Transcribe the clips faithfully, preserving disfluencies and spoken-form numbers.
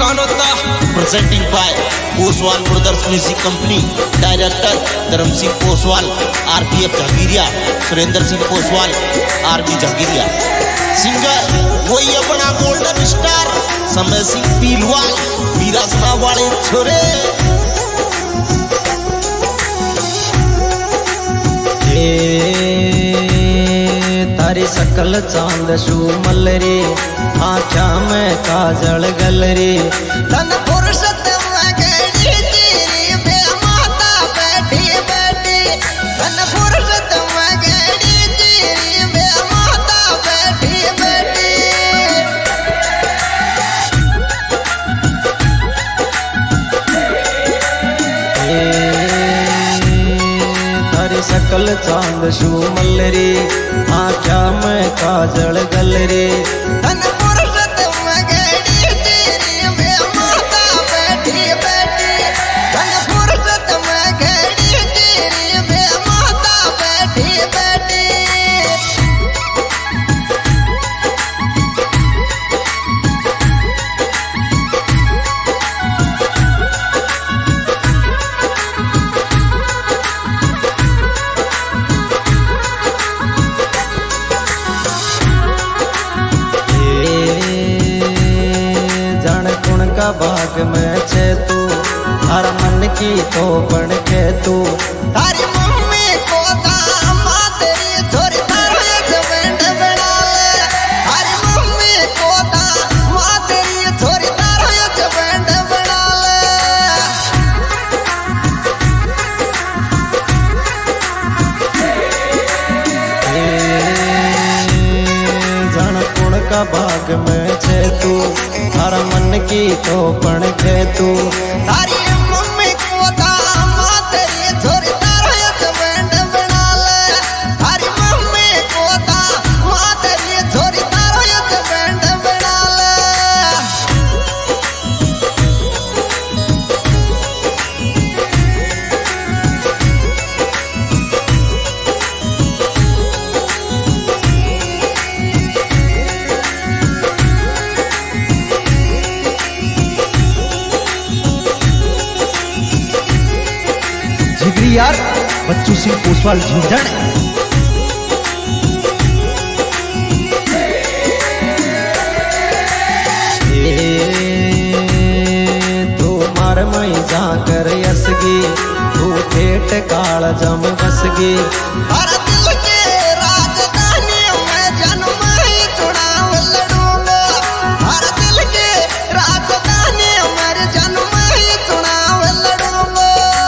Kanota presenting by Poswal brothers music company. Director Dharam Singh Poswal, RPF Jahangiria, Surendra Singh Poswal, RP Jahangiria. Singer वही अपना golden star समय सिंह पीलवाल, विरासना वाले छोरे। तारी सकल चांद सुमल रे, आँखा में काजल गल रे। तन फुर्सत में गई तेरी बे माता बैठी बैठी, तन फुर्सत में गई तेरी बे माता बैठी बैठी। तारी सकल चांद सुमल रे, आँखा में काजल गल रे। तन फुर्सत में गई तेरी बे माता बैठी बैठी, तन फुर्सत में गई तेरी बे माता बैठी बैठी। का बाग में छे तू, हर मन की तो बन के तू। तारी मम्मी को दामाद तेरी छोरी तारो जबंड बना ले, तारी मम्मी को दामाद तेरी छोरी तारो जबंड बना ले। जन कुण का बाग में छे तू, हर मन की तो बन के तू। तारी मम्मी को दामाद तेरी छोरी तारो जबंड बना ले, तारी मम्मी को दामाद तेरी छोरी तारो जबंड बना ले। जिगरी यार बच्चू सिंह पोसवाल झुंझुन। तू मार मई जाकर यसगी, तू ठेठ काल जम बसगी। हर दिल के राजधानी में जन्म ही चुनाव लड़ूंगा, हर दिल के राजधानी में जन्म ही चुनाव लड़ूंगा।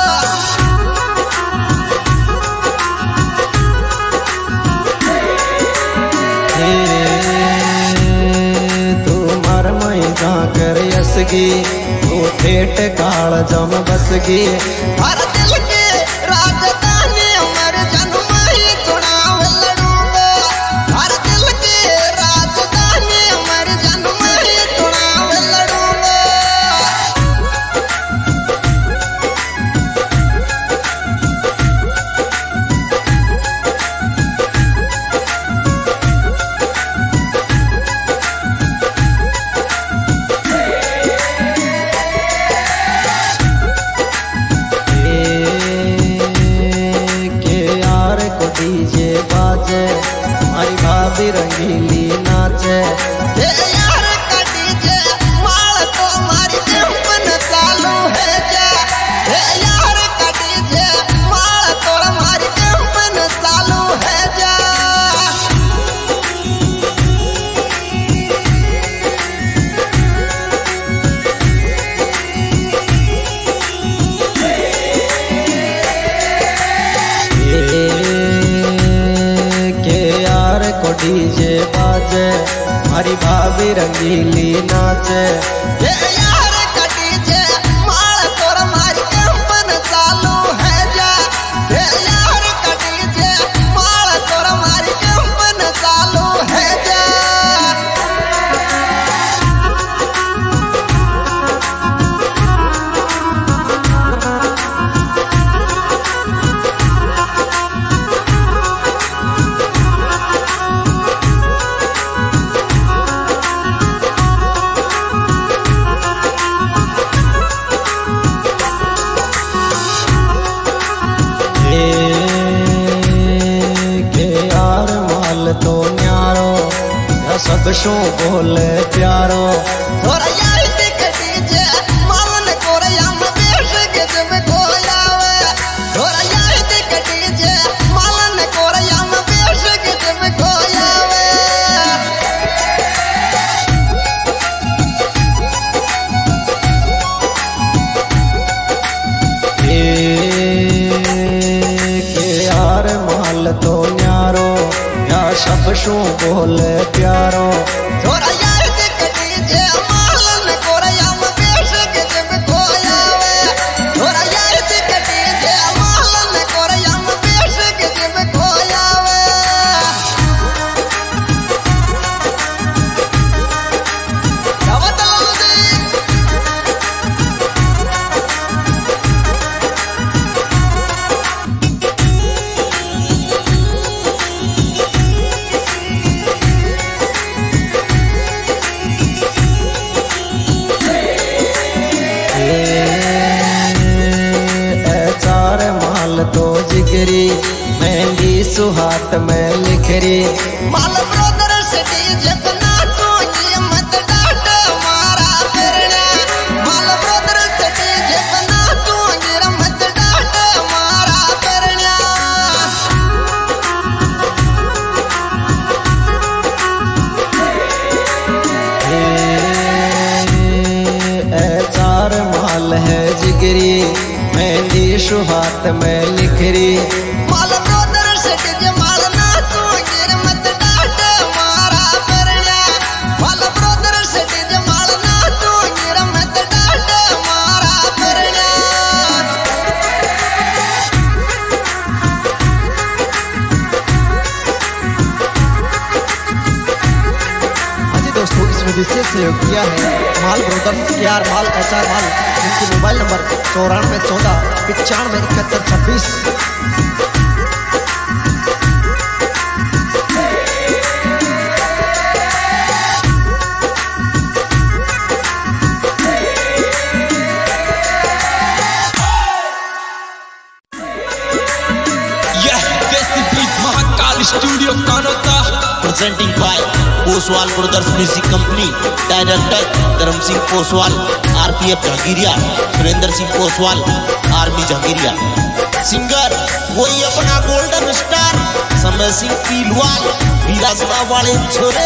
तू मर मई जाकर यसगी, तू ठेठ काल जम बसगी। हर दिल के राजधानी में जन्म ही चुनाव लड़ूंगा, हर दिल के राजधानी में जन्म ही चुनाव लड़ूंगा। डीजे बाजे, हमारी भाभी रंगीली नाचे। हे यार का डीजे माल तो हमारी कंपन चालू है जा, हे यार का डीजे माल तो हमारी कंपन चालू है जा। डीजे बाजे, हमारी भाभी रंगीली नाचे। हे यार का डीजे माल तो हमारी कंपन चालू है जा, हे यार का डीजे माल तो हमारी कंपन चालू है जा। शू बोले प्यारो थोड़ा यार टिकटी जे मालन कोरया में बेश के जब कोयावे थोड़ा यार टिकटी जे मालन कोरया में बेश के जब कोयावे के यार माल तो न्यारो या सब शू बोले प्यारो थोड़ा यार टिकटी जे मालन कोरया में बेश के जब कोयावे थोड़ा यार टिकटी जे मालन कोरया में बेश के जब कोयावे क्या बताऊं जी चार माल तो जिगरी मेहंदी सुहात में लिखरी माल ब्रदर सिटी जितना तू ये मत डांट मारा फिरना माल ब्रदर सिटी जितना तू ये मत डांट मारा फिरना ए चार माल है जिगरी मेहंदी सुहात में लिखरी माल ब्रदर सिटी जे माल ना तू ये मत डांट मारा फिरना माल ब्रदर सिटी जे माल ना तू ये मत डांट मारा फिरना हाँ जी दोस्तों, इसमें विशेष सहयोग किया है Mal brothers K R Mal H R Mal, जिनकी मोबाइल नंबर चौरानवे चौदह पचानवे इकहत्तर छब्बीस। Mahakal studio Kanota presenting by Poswal brothers music company, director Dharam Singh Poswal RPF Jahangiria, Surendra Singh Poswal army Jahangiria, singer वही अपना गोल्डन स्टार समय सिंह पीलवाल विरासमा वाले छोरे।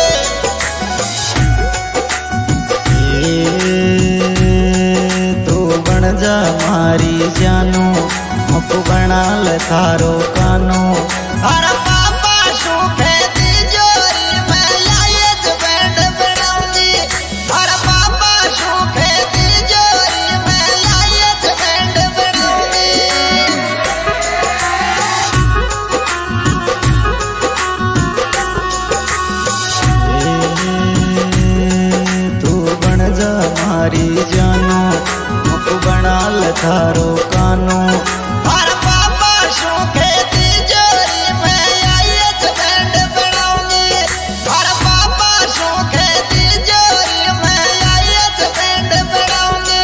तू बन जा मारी जानू मुख बना ले थारो कानो अरे पापा सूखे तिजोरी में लायत बैंड बनाऊंगी अरे पापा सूखे तिजोरी में लायत बैंड बनाऊंगी तू बन जा मारी जानू मुख बना ले थारो कानो अरे पापा सूखे तिजोरी में लायत बैंड बनाऊंगी अरे पापा सूखे तिजोरी में लायत बैंड बनाऊंगी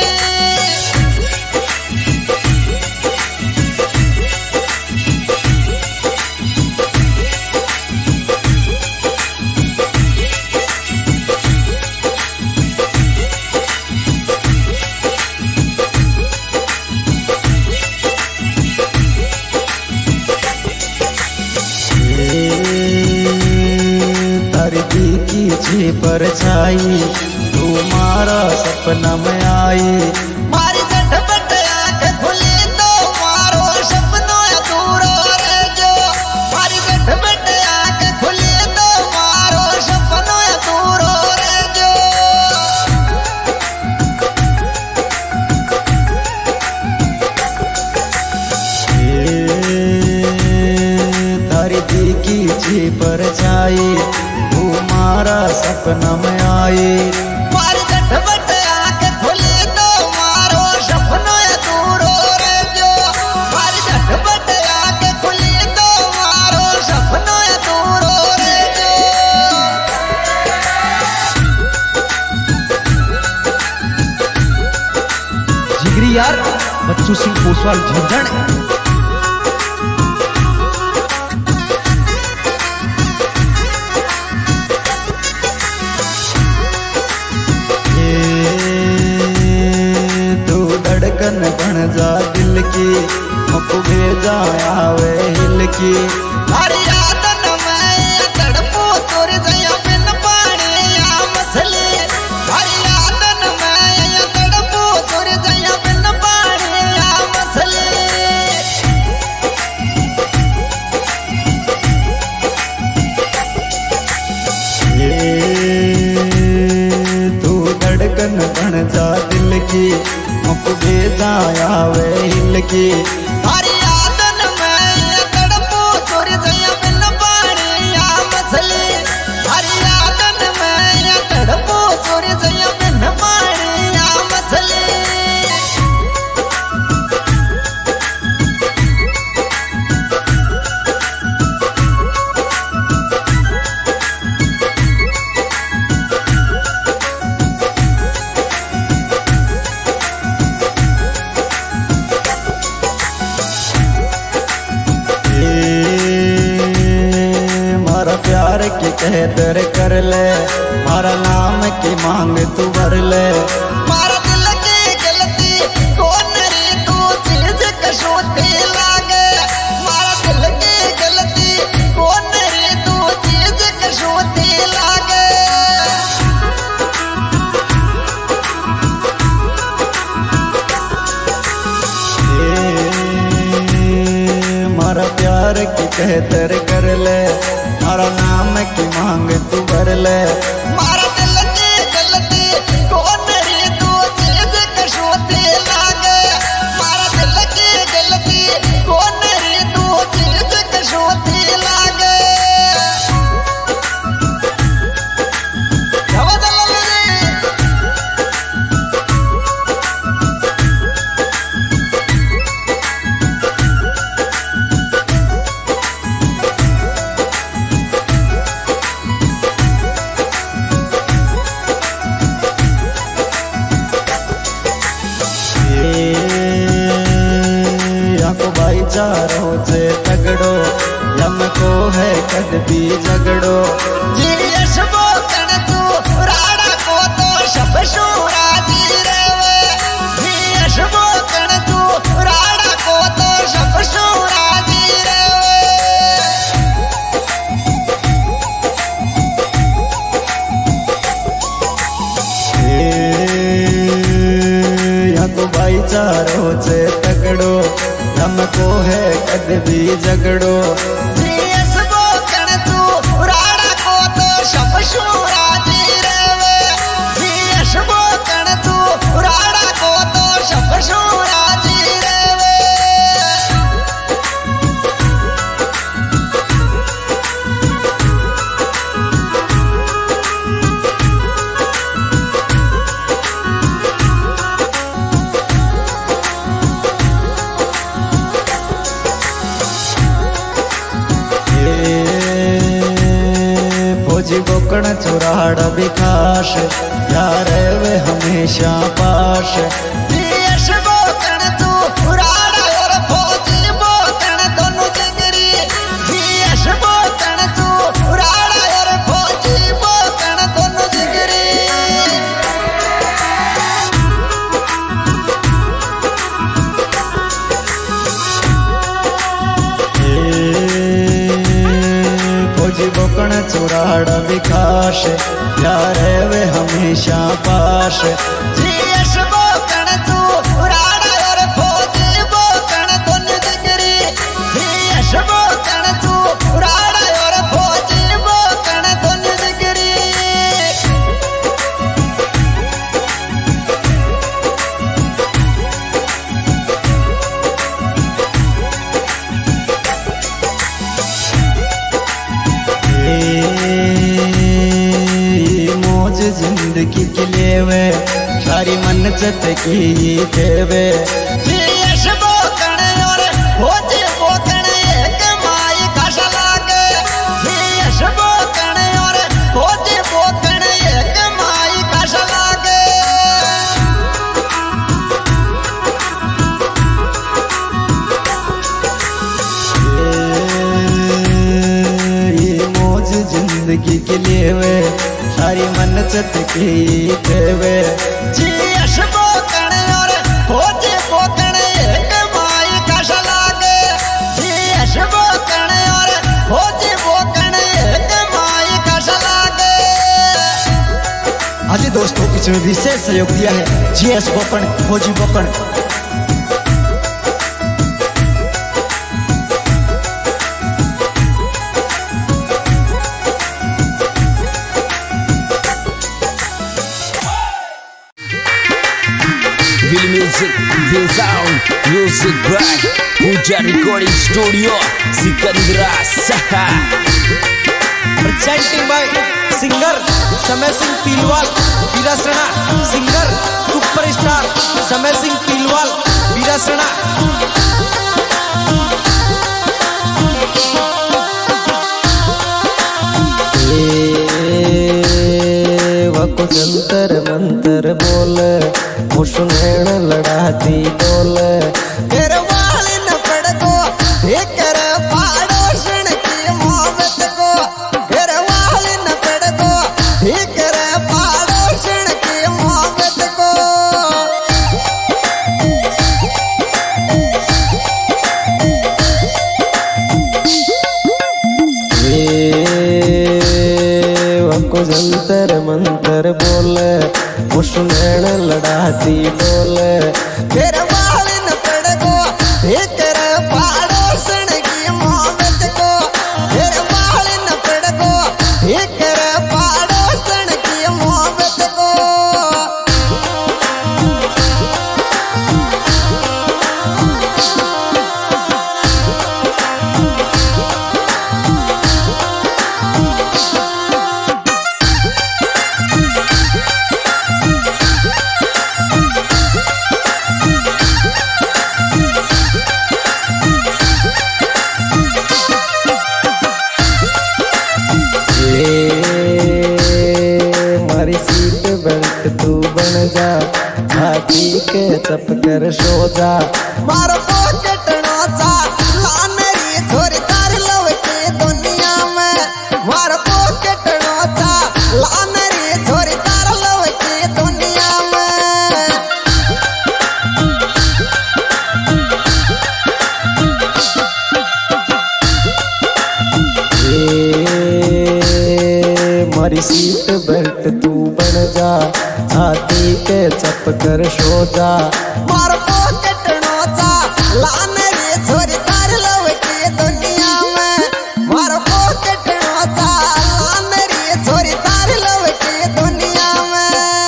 धरती की छी परछाई तू मारा सपना में आई मारी झटपट आंख खुली तो मारो सपनों अधूरो रह जो मारी झटपट आंख खुली तो मारो सपनों अधूरो रह जो धरती की छी परछाई तू मारा सपना में आई मारी झटपट आंख खुली तो मारो सपनों अधूरो रह जो मारी झटपट आंख खुली तो मारो सपनों अधूरो रह जो जिगरी यार बच्चू सिंह पोसवाल झंझण। जिंदगी हरी आदन में तड़पो चोर जया बिन पानी या मछली हरी आदन में तड़पो चोर जया बिन पानी या मछली प्यार की कहतर कर ले मारा नाम की मांग तू भर ले मारा दिल की गलती कौन रे तू चीज कशोती लागे मारा दिल की गलती कौन रे तू चीज कशोती लागे मारा प्यार की कहतर कर ले मारा नाम की मांग तू भर ले मारा दिल की गलती कौन रे तू चीज कशोती लागे मारा दिल की गलती कौन रे तू चीज कशोती लागे भाईचारों से तगड़ो यम को है कद भी झगड़ो जी यशबो कण तू राड़ा को तो सब शूरा जी रेवे जी यशबो कण तू राड़ा को तो सब शूरा जी रेवे या को भाईचारों से तगड़ो हमको है कद भी झगड़ो जी यशबो कण तू राड़ा को तो सब शूरा जी रेवे जी यशबो कण तू राड़ा को तो सब शूरा जी रेवे फौजी बोकण चुराड़ विकास यार वे हमेशा पास यशबो कण तू राड़ा और फौजी बोकण दोनों जिगरी यशबो कण तू राड़ा और फौजी बोकण दोनों जिगरी फौजी बोकण चुराड़ विकास यार वे हमेशा पास जी यशबो कण तू राड़ा और फौजी बोकण दोनों जिगरी यशबो कण तू राड़ा और फौजी बोकण दोनों जिगरी मौज जिंदगी के लिए वे सारी मन्नत की देवे यशबो कण और फौजी बोकण एक माई कश लागे यशबो कण और फौजी बोकण एक माई कश लागे मौज जिंदगी के लिए वे सारी मन्नत की देवे जी यशबो कण और फौजी बोकण एक माई कश लागे यशबो कण और फौजी बोकण एक माई कश लागे हाँ जी दोस्तों, इसमें विशेष सहयोग दिया है जीएस बोकण, फौजी बोकण। Music Feel Sound Music by Puja Recording Studio Sikandra presenting by singer Samay Singh Pilwal Birasana, singer superstar Samay Singh Pilwal बीरासना। वको Jantar Mantar बोल मुशुनेण लड़ाती डोल तेरे वाल न पड़ को कर पाड़ोशन की मोहब्बत को, तेरे वाल न पड़ को कर पाड़ोशन की मोहब्बत को। वको जंतर मंतर बोल मुशुनेण लड़ाती डोल तेरे वाल न पड़ को कर पाड़ोशन की मोहब्बत को, तेरे वाल न पड़ को कर पाड़ोशन की मोहब्बत को। मारी सीट बेल्ट तू बन जा, छाती के चप कर सो जा। मारो पॉकेट नोचा ला मेरी छोरी तार लव की दुनिया में, मारो पॉकेट नोचा ला मेरी छोरी तार लव की दुनिया में। मारी सीट बेल्ट तू बन जा, छाती के चप कर सो जा। मारो पॉकेट नोचा ला मेरी छोरी तार लव की दुनिया में, मारो पॉकेट नोचा ला मेरी छोरी तार लव की दुनिया में।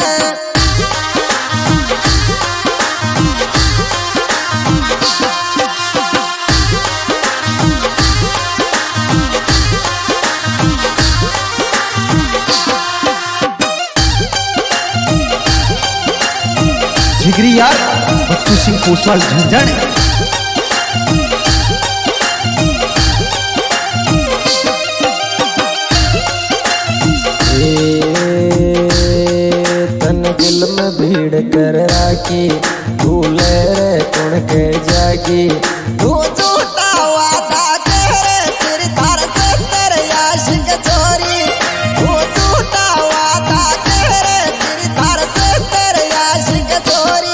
जिगरी यार बच्चू सिंह कोसवाल झंझण। तन दिल में भीड़ कर राखी, भूले रे कौन के जागी। तू झूठा वादा करे तेरी तार से तेरे आशिक चोरी, तू झूठा वादा करे तेरी तार से तेरे आशिक चोरी।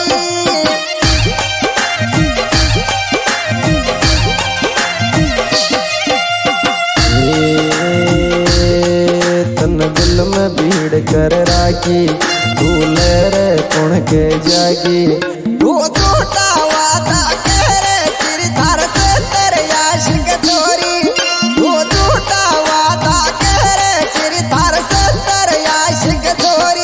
तन दिल में भीड़ कर राखी, भूले रे कौन के जागी। तू झूठा वादा करे तेरी तार से तेरे आशिक चोरी, तू झूठा वादा करे तेरी तार से तेरे आशिक चोरी।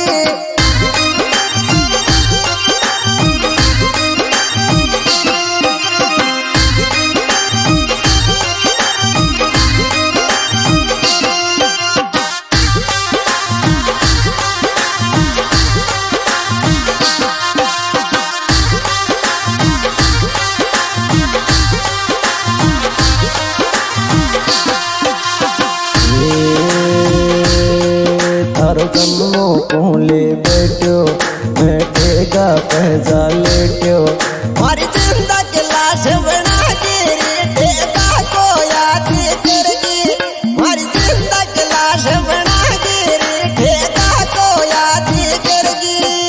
थारो कमो कोले बैठो, बैठेगा पहजा लेट्यो। मारी जिंदा की लाश बना के ठेका को याद करगी, मारी जिंदा की लाश बना के ठेका को याद करगी।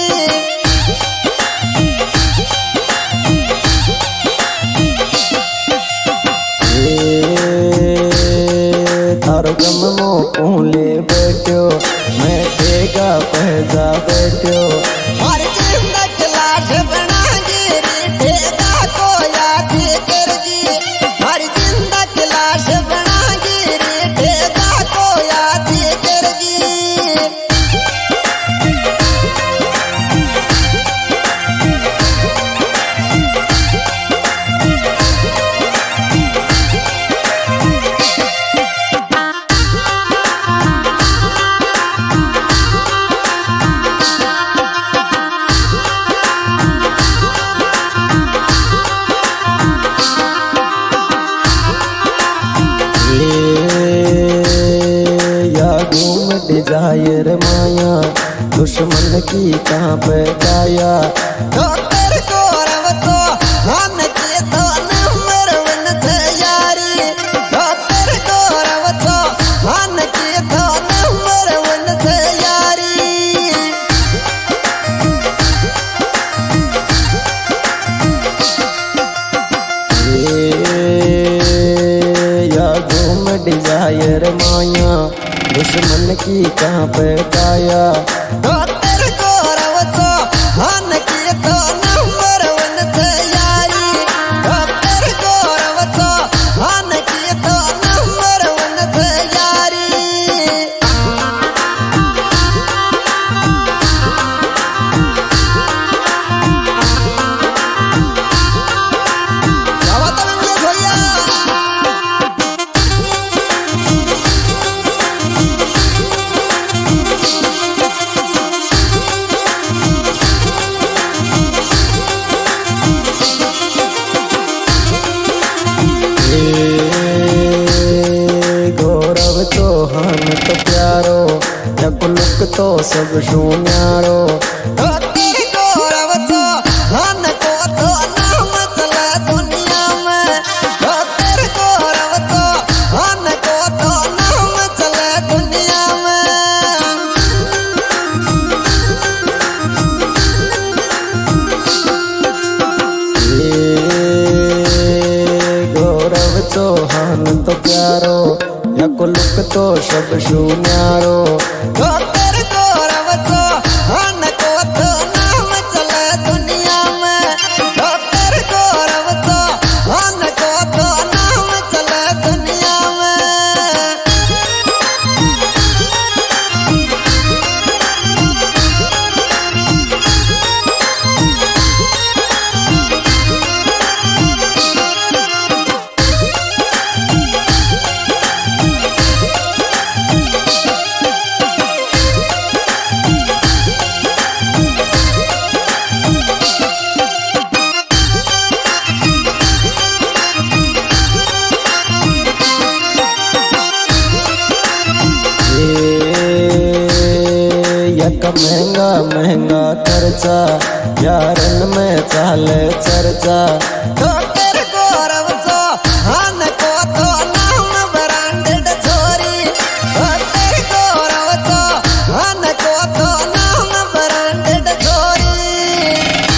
थारो कमो कोले बैठो, बैठेगा पहजा बैठो। मारी जिंदा की लाश बना के ठेका को याद करगी, मारी जिंदा की लाश बना के ठेका को याद करगी। या घूम डिजायर माया दुश्मन की कहाँ पे काया डॉक्टर गौरव तो हम के तो नंबर वन थे यारी डॉक्टर गौरव तो हम के तो नंबर वन थे यारी या घूम डिजायर माया दुश्मन की कहाँ पे काया डॉक्टर गौरव तो हम के तो नंबर वन थे यारी डॉक्टर गौरव तो हम के तो नंबर वन थे यारी क्या बात है इंग्लिश भैया गौरव तो हम तो प्यारो यकुलुक तो सब शून्यारो डॉक्टर गौरव तो हम को तो नाम चला दुनिया में डॉक्टर गौरव तो हम को तो नाम चला दुनिया में गौरव तो हम तो प्यारो यकुलुक तो सब शून्यारो डॉक्टर गौरव तो हम को तो नाम चला दुनिया में डॉक्टर गौरव तो हम को तो नाम चला दुनिया में यक महंगा महंगा खर्चा यारन में चाले चर्चा डॉक्टर गौरव तो हम को तो नाम ब्रांडेड छोरी डॉक्टर गौरव तो हम को तो नाम ब्रांडेड छोरी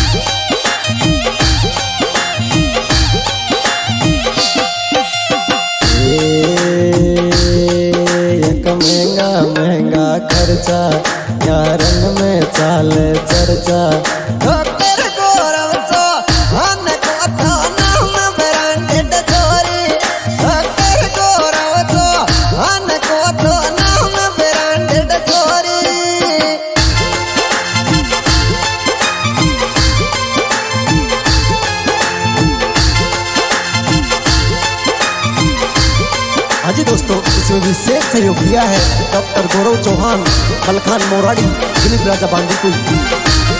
यक महंगा महंगा खर्चा यारन में चाले चर्चा डॉक्टर गौरव तो हम को तो नाम ब्रांडेड छोरी डॉक्टर गौरव तो हम को तो नाम ब्रांडेड छोरी हाँ जी दोस्तों, इसमें विशेष सहयोग दिया है डॉक्टर गौरव चौहान, मलखान मोराड़ी, दिलीप राजा बांदीकुई।